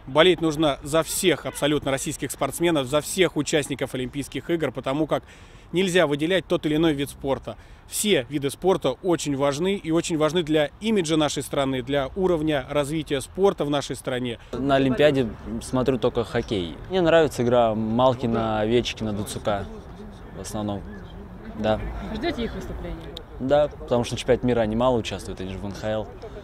Болеть нужно за всех абсолютно российских спортсменов, за всех участников Олимпийских игр, потому как нельзя выделять тот или иной вид спорта. Все виды спорта очень важны и очень важны для имиджа нашей страны, для уровня развития спорта в нашей стране. На Олимпиаде смотрю только хоккей. Мне нравится игра Малкина, Овечкина, Дацука в основном. Да. Ждете их выступления? Да, потому что на чемпионате мира они мало участвуют, они же в НХЛ.